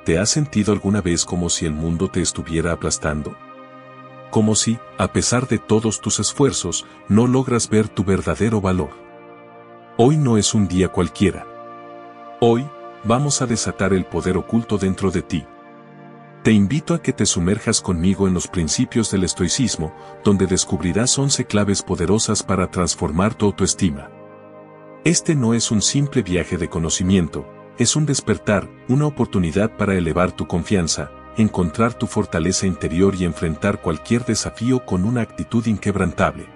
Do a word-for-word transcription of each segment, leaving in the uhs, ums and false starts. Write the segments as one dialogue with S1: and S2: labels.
S1: ¿Te has sentido alguna vez como si el mundo te estuviera aplastando? Como si, a pesar de todos tus esfuerzos, no logras ver tu verdadero valor. Hoy no es un día cualquiera. Hoy, vamos a desatar el poder oculto dentro de ti. Te invito a que te sumerjas conmigo en los principios del estoicismo, donde descubrirás once claves poderosas para transformar tu autoestima. Este no es un simple viaje de conocimiento, es un despertar, una oportunidad para elevar tu confianza, encontrar tu fortaleza interior y enfrentar cualquier desafío con una actitud inquebrantable.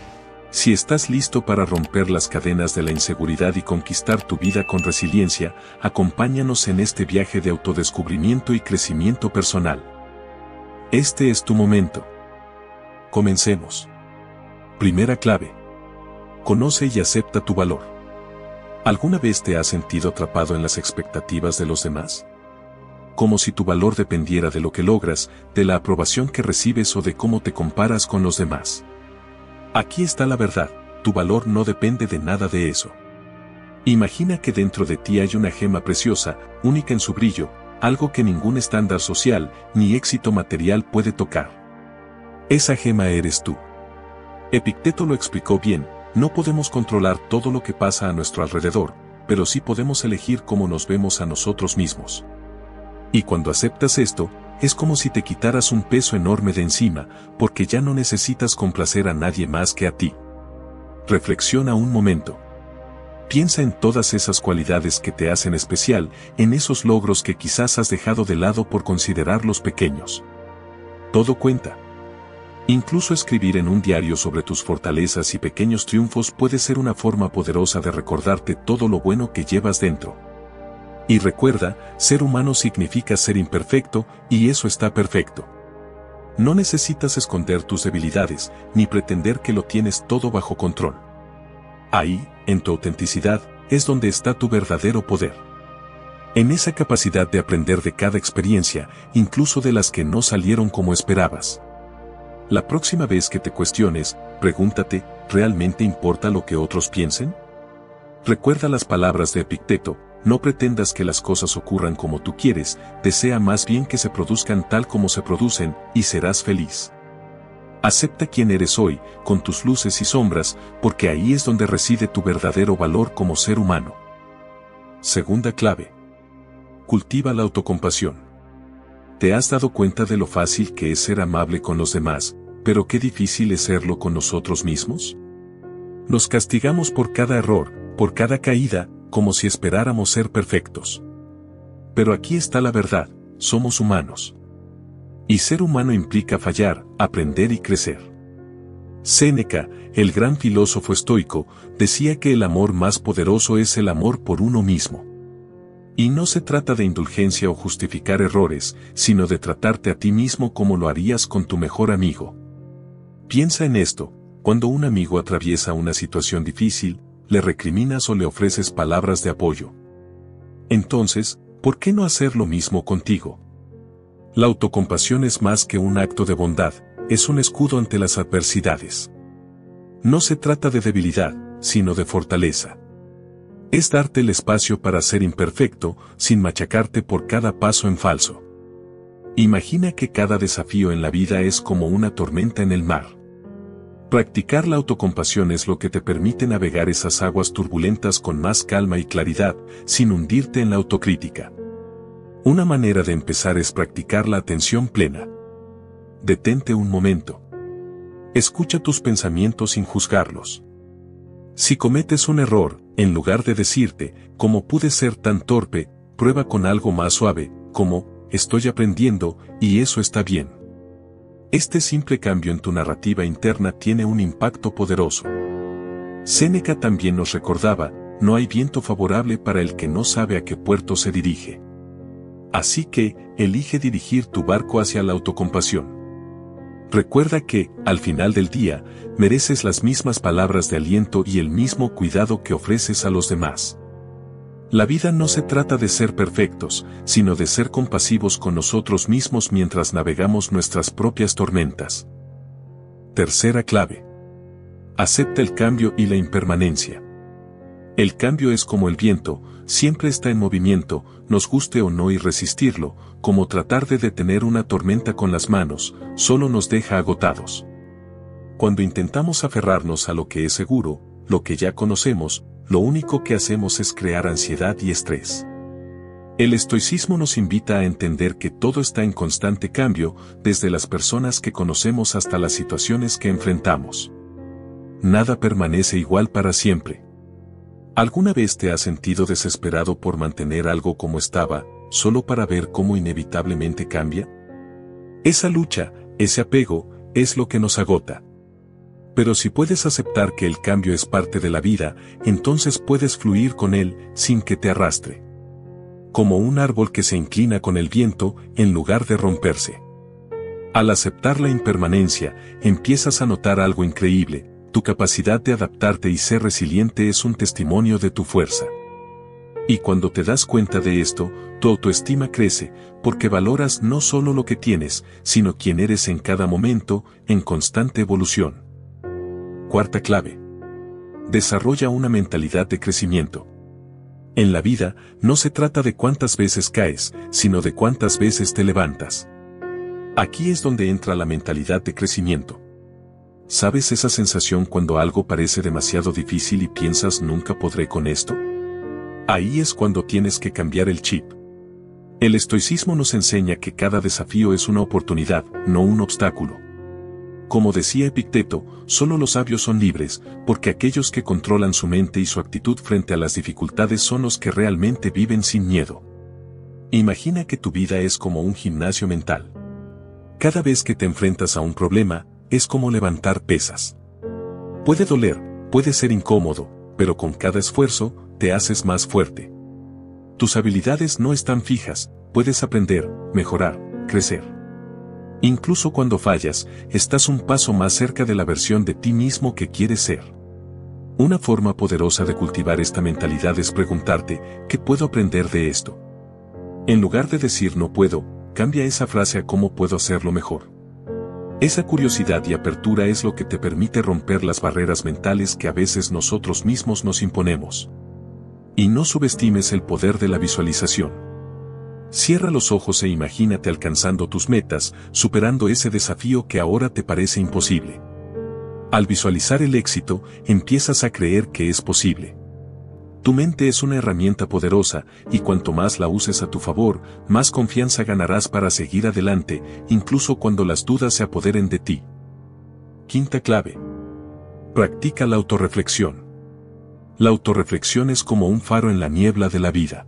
S1: Si estás listo para romper las cadenas de la inseguridad y conquistar tu vida con resiliencia, acompáñanos en este viaje de autodescubrimiento y crecimiento personal. Este es tu momento. Comencemos. Primera clave. Conoce y acepta tu valor. ¿Alguna vez te has sentido atrapado en las expectativas de los demás? Como si tu valor dependiera de lo que logras, de la aprobación que recibes o de cómo te comparas con los demás. Aquí está la verdad, tu valor no depende de nada de eso. Imagina que dentro de ti hay una gema preciosa, única en su brillo, algo que ningún estándar social ni éxito material puede tocar. Esa gema eres tú. Epicteto lo explicó bien. No podemos controlar todo lo que pasa a nuestro alrededor, pero sí podemos elegir cómo nos vemos a nosotros mismos. Y cuando aceptas esto, es como si te quitaras un peso enorme de encima, porque ya no necesitas complacer a nadie más que a ti. Reflexiona un momento. Piensa en todas esas cualidades que te hacen especial, en esos logros que quizás has dejado de lado por considerarlos pequeños. Todo cuenta. Incluso escribir en un diario sobre tus fortalezas y pequeños triunfos puede ser una forma poderosa de recordarte todo lo bueno que llevas dentro. Y recuerda, ser humano significa ser imperfecto, y eso está perfecto. No necesitas esconder tus debilidades, ni pretender que lo tienes todo bajo control. Ahí, en tu autenticidad, es donde está tu verdadero poder. En esa capacidad de aprender de cada experiencia, incluso de las que no salieron como esperabas. La próxima vez que te cuestiones, pregúntate, ¿realmente importa lo que otros piensen? Recuerda las palabras de Epicteto, no pretendas que las cosas ocurran como tú quieres, desea más bien que se produzcan tal como se producen, y serás feliz. Acepta quién eres hoy, con tus luces y sombras, porque ahí es donde reside tu verdadero valor como ser humano. Segunda clave. Cultiva la autocompasión. ¿Te has dado cuenta de lo fácil que es ser amable con los demás, pero qué difícil es serlo con nosotros mismos? Nos castigamos por cada error, por cada caída, como si esperáramos ser perfectos. Pero aquí está la verdad, somos humanos. Y ser humano implica fallar, aprender y crecer. Séneca, el gran filósofo estoico, decía que el amor más poderoso es el amor por uno mismo. Y no se trata de indulgencia o justificar errores, sino de tratarte a ti mismo como lo harías con tu mejor amigo. Piensa en esto, cuando un amigo atraviesa una situación difícil, le recriminas o le ofreces palabras de apoyo. Entonces, ¿por qué no hacer lo mismo contigo? La autocompasión es más que un acto de bondad, es un escudo ante las adversidades. No se trata de debilidad, sino de fortaleza. Es darte el espacio para ser imperfecto, sin machacarte por cada paso en falso. Imagina que cada desafío en la vida es como una tormenta en el mar. Practicar la autocompasión es lo que te permite navegar esas aguas turbulentas con más calma y claridad, sin hundirte en la autocrítica. Una manera de empezar es practicar la atención plena. Detente un momento. Escucha tus pensamientos sin juzgarlos. Si cometes un error, en lugar de decirte, ¿cómo pude ser tan torpe?, prueba con algo más suave, como, estoy aprendiendo, y eso está bien. Este simple cambio en tu narrativa interna tiene un impacto poderoso. Séneca también nos recordaba, no hay viento favorable para el que no sabe a qué puerto se dirige. Así que, elige dirigir tu barco hacia la autocompasión. Recuerda que, al final del día, mereces las mismas palabras de aliento y el mismo cuidado que ofreces a los demás. La vida no se trata de ser perfectos, sino de ser compasivos con nosotros mismos mientras navegamos nuestras propias tormentas. Tercera clave. Acepta el cambio y la impermanencia. El cambio es como el viento, siempre está en movimiento, nos guste o no, y resistirlo, como tratar de detener una tormenta con las manos, solo nos deja agotados. Cuando intentamos aferrarnos a lo que es seguro, lo que ya conocemos, lo único que hacemos es crear ansiedad y estrés. El estoicismo nos invita a entender que todo está en constante cambio, desde las personas que conocemos hasta las situaciones que enfrentamos. Nada permanece igual para siempre. ¿Alguna vez te has sentido desesperado por mantener algo como estaba, solo para ver cómo inevitablemente cambia? Esa lucha, ese apego, es lo que nos agota. Pero si puedes aceptar que el cambio es parte de la vida, entonces puedes fluir con él sin que te arrastre. Como un árbol que se inclina con el viento, en lugar de romperse. Al aceptar la impermanencia, empiezas a notar algo increíble. Tu capacidad de adaptarte y ser resiliente es un testimonio de tu fuerza. Y cuando te das cuenta de esto, tu autoestima crece, porque valoras no solo lo que tienes, sino quién eres en cada momento, en constante evolución. Cuarta clave. Desarrolla una mentalidad de crecimiento. En la vida, no se trata de cuántas veces caes, sino de cuántas veces te levantas. Aquí es donde entra la mentalidad de crecimiento. ¿Sabes esa sensación cuando algo parece demasiado difícil y piensas nunca podré con esto? Ahí es cuando tienes que cambiar el chip. El estoicismo nos enseña que cada desafío es una oportunidad, no un obstáculo. Como decía Epicteto, solo los sabios son libres, porque aquellos que controlan su mente y su actitud frente a las dificultades son los que realmente viven sin miedo. Imagina que tu vida es como un gimnasio mental. Cada vez que te enfrentas a un problema, es como levantar pesas. Puede doler, puede ser incómodo, pero con cada esfuerzo, te haces más fuerte. Tus habilidades no están fijas, puedes aprender, mejorar, crecer. Incluso cuando fallas, estás un paso más cerca de la versión de ti mismo que quieres ser. Una forma poderosa de cultivar esta mentalidad es preguntarte, ¿qué puedo aprender de esto? En lugar de decir no puedo, cambia esa frase a cómo puedo hacerlo mejor. Esa curiosidad y apertura es lo que te permite romper las barreras mentales que a veces nosotros mismos nos imponemos. Y no subestimes el poder de la visualización. Cierra los ojos e imagínate alcanzando tus metas, superando ese desafío que ahora te parece imposible. Al visualizar el éxito, empiezas a creer que es posible. Tu mente es una herramienta poderosa, y cuanto más la uses a tu favor, más confianza ganarás para seguir adelante, incluso cuando las dudas se apoderen de ti. Quinta clave. Practica la autorreflexión. La autorreflexión es como un faro en la niebla de la vida.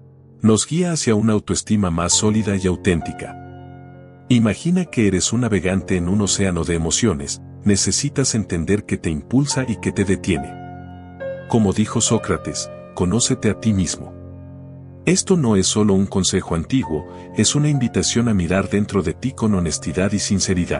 S1: Nos guía hacia una autoestima más sólida y auténtica. Imagina que eres un navegante en un océano de emociones, necesitas entender qué te impulsa y qué te detiene. Como dijo Sócrates, conócete a ti mismo. Esto no es solo un consejo antiguo, es una invitación a mirar dentro de ti con honestidad y sinceridad.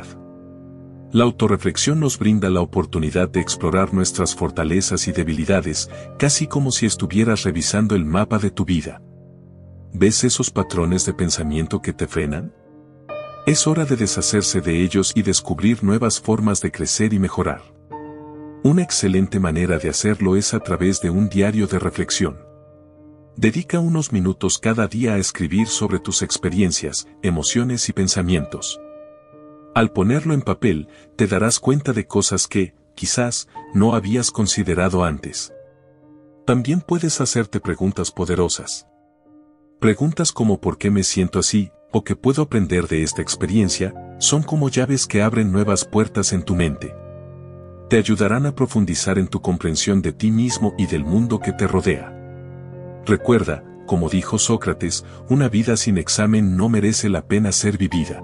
S1: La autorreflexión nos brinda la oportunidad de explorar nuestras fortalezas y debilidades, casi como si estuvieras revisando el mapa de tu vida. ¿Ves esos patrones de pensamiento que te frenan? Es hora de deshacerse de ellos y descubrir nuevas formas de crecer y mejorar. Una excelente manera de hacerlo es a través de un diario de reflexión. Dedica unos minutos cada día a escribir sobre tus experiencias, emociones y pensamientos. Al ponerlo en papel, te darás cuenta de cosas que, quizás, no habías considerado antes. También puedes hacerte preguntas poderosas. Preguntas como ¿por qué me siento así? O ¿qué puedo aprender de esta experiencia? Son como llaves que abren nuevas puertas en tu mente. Te ayudarán a profundizar en tu comprensión de ti mismo y del mundo que te rodea. Recuerda, como dijo Sócrates, una vida sin examen no merece la pena ser vivida.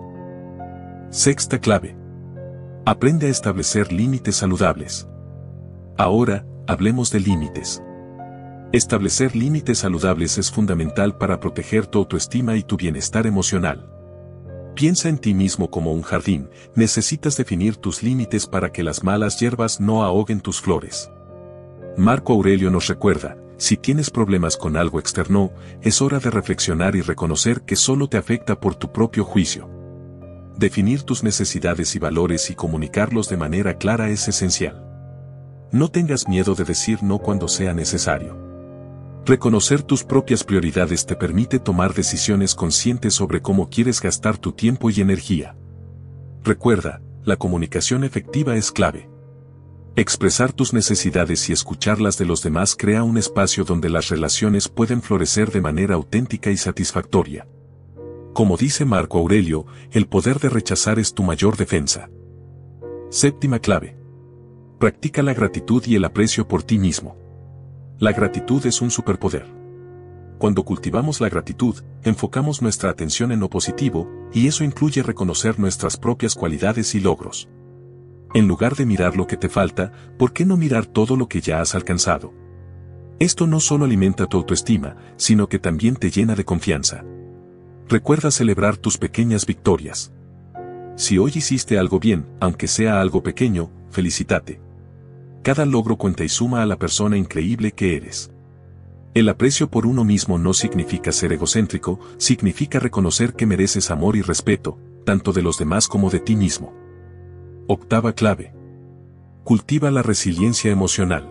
S1: Sexta clave. Aprende a establecer límites saludables. Ahora, hablemos de límites. Establecer límites saludables es fundamental para proteger tu autoestima y tu bienestar emocional. Piensa en ti mismo como un jardín, necesitas definir tus límites para que las malas hierbas no ahoguen tus flores. Marco Aurelio nos recuerda, si tienes problemas con algo externo, es hora de reflexionar y reconocer que solo te afecta por tu propio juicio. Definir tus necesidades y valores y comunicarlos de manera clara es esencial. No tengas miedo de decir no cuando sea necesario. Reconocer tus propias prioridades te permite tomar decisiones conscientes sobre cómo quieres gastar tu tiempo y energía. Recuerda, la comunicación efectiva es clave. Expresar tus necesidades y escuchar las de los demás crea un espacio donde las relaciones pueden florecer de manera auténtica y satisfactoria. Como dice Marco Aurelio, el poder de rechazar es tu mayor defensa. Séptima clave. Practica la gratitud y el aprecio por ti mismo. La gratitud es un superpoder. Cuando cultivamos la gratitud, enfocamos nuestra atención en lo positivo, y eso incluye reconocer nuestras propias cualidades y logros. En lugar de mirar lo que te falta, ¿por qué no mirar todo lo que ya has alcanzado? Esto no solo alimenta tu autoestima, sino que también te llena de confianza. Recuerda celebrar tus pequeñas victorias. Si hoy hiciste algo bien, aunque sea algo pequeño, felicítate. Cada logro cuenta y suma a la persona increíble que eres. El aprecio por uno mismo no significa ser egocéntrico, significa reconocer que mereces amor y respeto, tanto de los demás como de ti mismo. Octava clave. Cultiva la resiliencia emocional.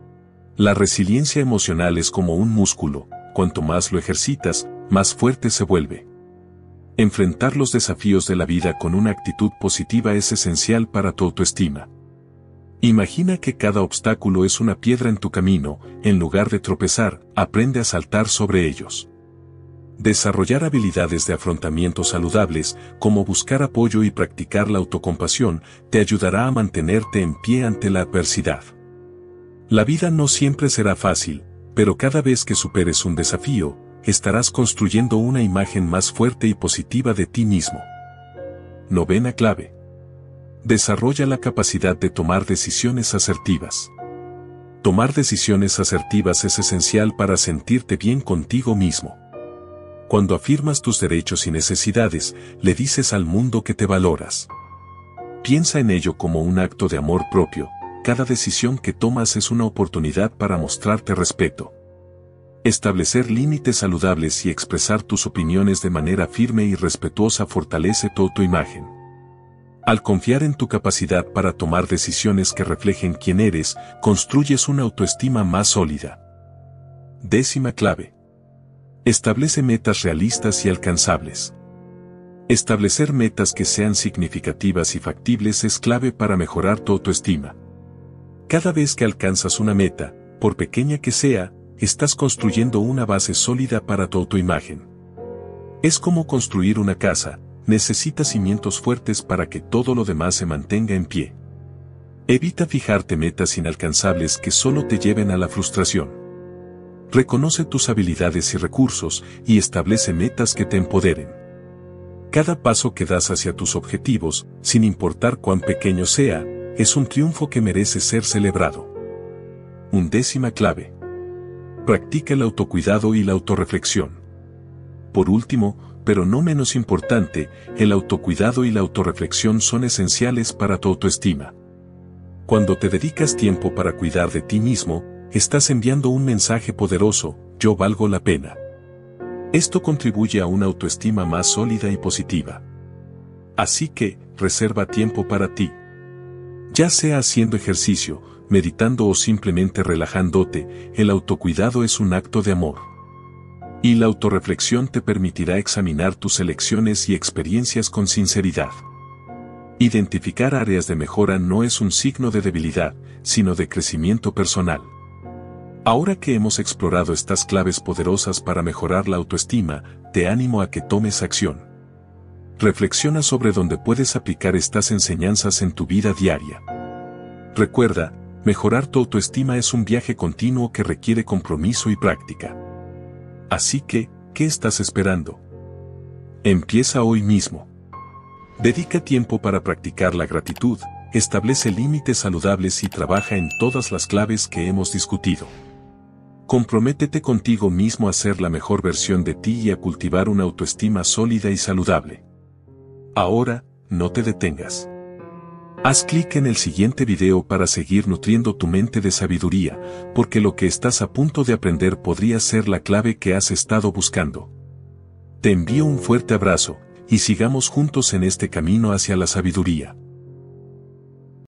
S1: La resiliencia emocional es como un músculo, cuanto más lo ejercitas, más fuerte se vuelve. Enfrentar los desafíos de la vida con una actitud positiva es esencial para tu autoestima. Imagina que cada obstáculo es una piedra en tu camino, en lugar de tropezar, aprende a saltar sobre ellos. Desarrollar habilidades de afrontamiento saludables, como buscar apoyo y practicar la autocompasión, te ayudará a mantenerte en pie ante la adversidad. La vida no siempre será fácil, pero cada vez que superes un desafío, estarás construyendo una imagen más fuerte y positiva de ti mismo. Novena clave. Desarrolla la capacidad de tomar decisiones asertivas. Tomar decisiones asertivas es esencial para sentirte bien contigo mismo. Cuando afirmas tus derechos y necesidades, le dices al mundo que te valoras. Piensa en ello como un acto de amor propio. Cada decisión que tomas es una oportunidad para mostrarte respeto. Establecer límites saludables y expresar tus opiniones de manera firme y respetuosa fortalece tu autoimagen. Al confiar en tu capacidad para tomar decisiones que reflejen quién eres, construyes una autoestima más sólida. Décima clave. Establece metas realistas y alcanzables. Establecer metas que sean significativas y factibles es clave para mejorar tu autoestima. Cada vez que alcanzas una meta, por pequeña que sea, estás construyendo una base sólida para tu autoimagen. Es como construir una casa, necesitas cimientos fuertes para que todo lo demás se mantenga en pie. Evita fijarte metas inalcanzables que solo te lleven a la frustración. Reconoce tus habilidades y recursos y establece metas que te empoderen. Cada paso que das hacia tus objetivos, sin importar cuán pequeño sea, es un triunfo que merece ser celebrado. Undécima clave. Practica el autocuidado y la autorreflexión. Por último, pero no menos importante, el autocuidado y la autorreflexión son esenciales para tu autoestima. Cuando te dedicas tiempo para cuidar de ti mismo, estás enviando un mensaje poderoso: yo valgo la pena. Esto contribuye a una autoestima más sólida y positiva. Así que, reserva tiempo para ti. Ya sea haciendo ejercicio, meditando o simplemente relajándote, el autocuidado es un acto de amor. Y la autorreflexión te permitirá examinar tus elecciones y experiencias con sinceridad. Identificar áreas de mejora no es un signo de debilidad, sino de crecimiento personal. Ahora que hemos explorado estas claves poderosas para mejorar la autoestima, te animo a que tomes acción. Reflexiona sobre dónde puedes aplicar estas enseñanzas en tu vida diaria. Recuerda, mejorar tu autoestima es un viaje continuo que requiere compromiso y práctica. Así que, ¿qué estás esperando? Empieza hoy mismo. Dedica tiempo para practicar la gratitud, establece límites saludables y trabaja en todas las claves que hemos discutido. Comprométete contigo mismo a ser la mejor versión de ti y a cultivar una autoestima sólida y saludable. Ahora, no te detengas. Haz clic en el siguiente video para seguir nutriendo tu mente de sabiduría, porque lo que estás a punto de aprender podría ser la clave que has estado buscando. Te envío un fuerte abrazo, y sigamos juntos en este camino hacia la sabiduría.